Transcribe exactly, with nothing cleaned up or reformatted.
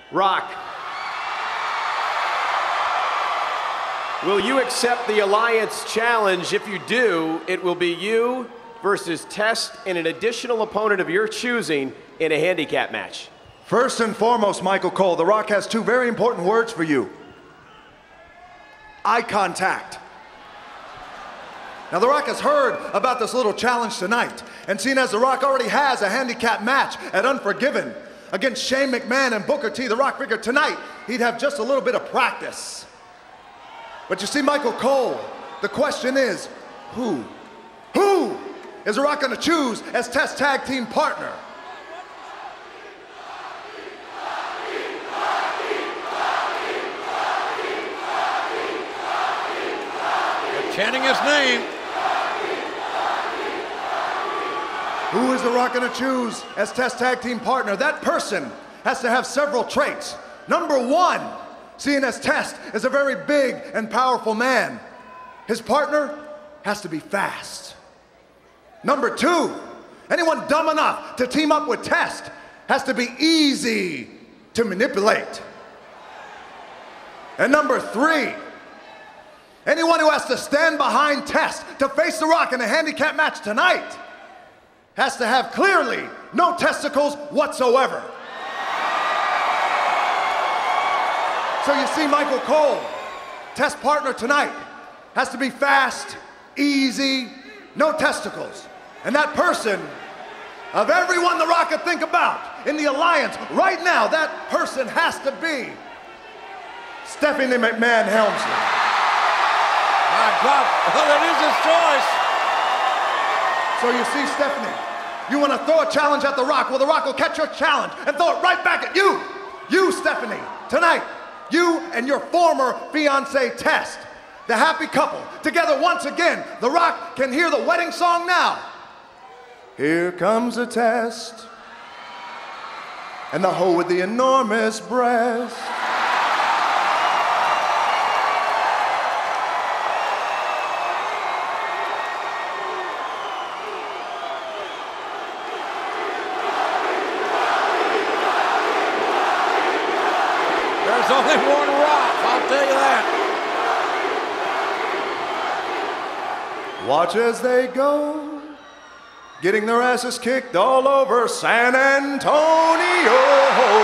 Rock, will you accept the Alliance challenge? If you do, it will be you versus Test and an additional opponent of your choosing in a handicap match. First and foremost, Michael Cole, The Rock has two very important words for you. Eye contact. Now, The Rock has heard about this little challenge tonight, and seeing as The Rock already has a handicap match at Unforgiven against Shane McMahon and Booker T, The Rock figured tonight he'd have just a little bit of practice. But you see, Michael Cole, the question is, who? Who is The Rock going to choose as Test Tag Team partner? They're chanting his name. Who is The Rock going to choose as Test Tag Team partner? That person has to have several traits. Number one, seeing as Test is a very big and powerful man, his partner has to be fast. Number two, anyone dumb enough to team up with Test has to be easy to manipulate. And number three, anyone who has to stand behind Test to face The Rock in a handicap match tonight has to have clearly no testicles whatsoever. So you see, Michael Cole, Test partner tonight, has to be fast, easy, no testicles. And that person, of everyone The Rock could think about in the Alliance right now, that person has to be Stephanie McMahon Helmsley. My God, well, that is his choice. So you see, Stephanie, you want to throw a challenge at The Rock, well, The Rock will catch your challenge and throw it right back at you. You, Stephanie, tonight, you and your former fiancé, Test, the happy couple, together once again. The Rock can hear the wedding song now. Here comes a Test, and the hoe with the enormous breast. There's only one Rock, I'll tell you that. Watch as they go, getting their asses kicked all over San Antonio.